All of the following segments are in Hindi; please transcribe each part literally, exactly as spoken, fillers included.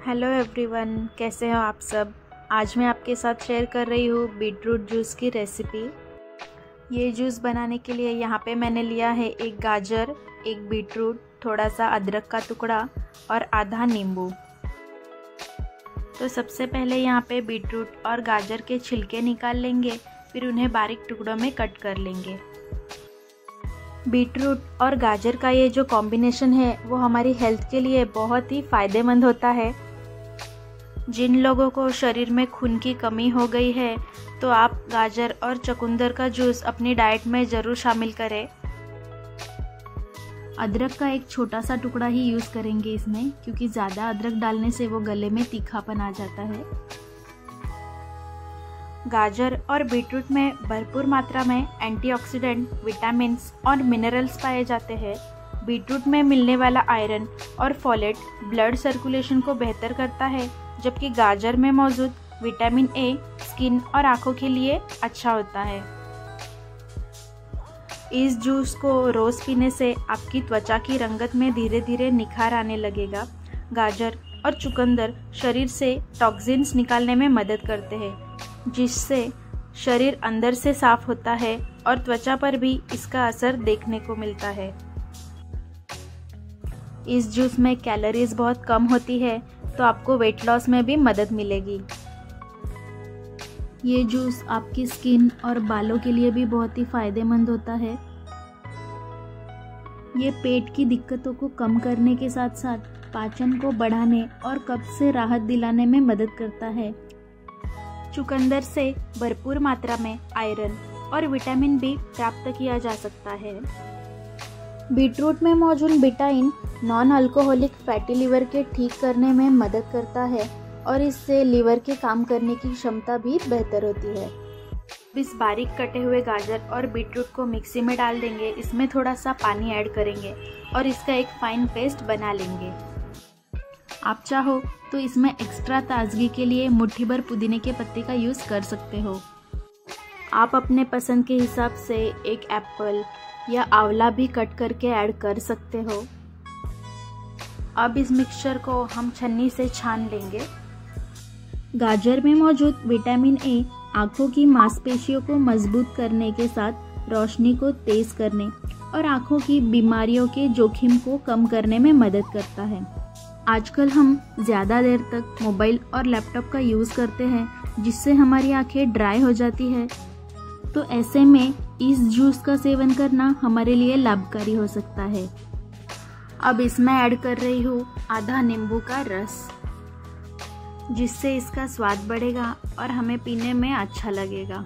हेलो एवरीवन, कैसे हो आप सब। आज मैं आपके साथ शेयर कर रही हूँ बीटरूट जूस की रेसिपी। ये जूस बनाने के लिए यहाँ पे मैंने लिया है एक गाजर, एक बीटरूट, थोड़ा सा अदरक का टुकड़ा और आधा नींबू। तो सबसे पहले यहाँ पे बीटरूट और गाजर के छिलके निकाल लेंगे, फिर उन्हें बारीक टुकड़ों में कट कर लेंगे। बीटरूट और गाजर का ये जो कॉम्बिनेशन है वो हमारी हेल्थ के लिए बहुत ही फ़ायदेमंद होता है। जिन लोगों को शरीर में खून की कमी हो गई है तो आप गाजर और चुकंदर का जूस अपनी डाइट में ज़रूर शामिल करें। अदरक का एक छोटा सा टुकड़ा ही यूज़ करेंगे इसमें, क्योंकि ज़्यादा अदरक डालने से वो गले में तीखापन आ जाता है। गाजर और बीटरूट में भरपूर मात्रा में एंटीऑक्सीडेंट, विटामिन्स और मिनरल्स पाए जाते हैं। बीटरूट में मिलने वाला आयरन और फोलेट ब्लड सर्कुलेशन को बेहतर करता है, जबकि गाजर में मौजूद विटामिन ए स्किन और आंखों के लिए अच्छा होता है। इस जूस को रोज़ पीने से आपकी त्वचा की रंगत में धीरे धीरे निखार आने लगेगा। गाजर और चुकंदर शरीर से टॉक्सिन्स निकालने में मदद करते हैं, जिससे शरीर अंदर से साफ होता है और त्वचा पर भी इसका असर देखने को मिलता है। इस जूस में कैलोरीज बहुत कम होती है, तो आपको वेट लॉस में भी मदद मिलेगी। ये जूस आपकी स्किन और बालों के लिए भी बहुत ही फायदेमंद होता है। ये पेट की दिक्कतों को कम करने के साथ साथ पाचन को बढ़ाने और कब्ज से राहत दिलाने में मदद करता है। चुकंदर से भरपूर मात्रा में आयरन और विटामिन बी प्राप्त किया जा सकता है। बीटरूट में मौजूद betaine non alcoholic fatty liver के ठीक करने में मदद करता है और इससे लिवर के काम करने की क्षमता भी बेहतर होती है। इस बारीक कटे हुए गाजर और बीटरूट को मिक्सी में डाल देंगे। इसमें थोड़ा सा पानी ऐड करेंगे और इसका एक फाइन पेस्ट बना लेंगे। आप चाहो तो इसमें एक्स्ट्रा ताजगी के लिए मुट्ठी भर पुदीने के पत्ते का यूज़ कर सकते हो। आप अपने पसंद के हिसाब से एक एप्पल या आंवला भी कट करके ऐड कर सकते हो। अब इस मिक्सचर को हम छन्नी से छान लेंगे। गाजर में मौजूद विटामिन ए आंखों की मांसपेशियों को मजबूत करने के साथ रोशनी को तेज करने और आंखों की बीमारियों के जोखिम को कम करने में मदद करता है। आजकल हम ज़्यादा देर तक मोबाइल और लैपटॉप का यूज़ करते हैं, जिससे हमारी आंखें ड्राई हो जाती है। तो ऐसे में इस जूस का सेवन करना हमारे लिए लाभकारी हो सकता है। अब इसमें ऐड कर रही हूँ आधा नींबू का रस, जिससे इसका स्वाद बढ़ेगा और हमें पीने में अच्छा लगेगा।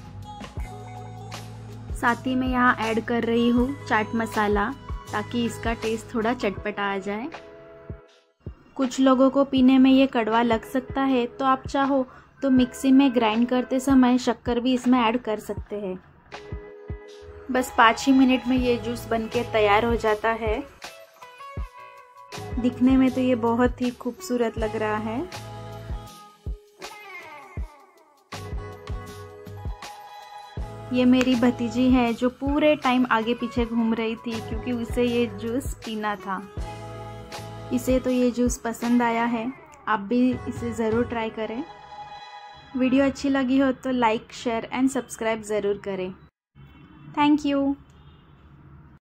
साथ ही मैं यहाँ ऐड कर रही हूँ चाट मसाला, ताकि इसका टेस्ट थोड़ा चटपटा आ जाए। कुछ लोगों को पीने में ये कड़वा लग सकता है, तो आप चाहो तो मिक्सी में ग्राइंड करते समय शक्कर भी इसमें ऐड कर सकते हैं। बस पाँच ही मिनट में ये जूस बनके तैयार हो जाता है। दिखने में तो ये बहुत ही खूबसूरत लग रहा है। ये मेरी भतीजी है जो पूरे टाइम आगे पीछे घूम रही थी, क्योंकि उसे ये जूस पीना था। इसे तो ये जूस पसंद आया है। आप भी इसे ज़रूर ट्राई करें। वीडियो अच्छी लगी हो तो लाइक, शेयर एंड सब्सक्राइब ज़रूर करें। Thank you.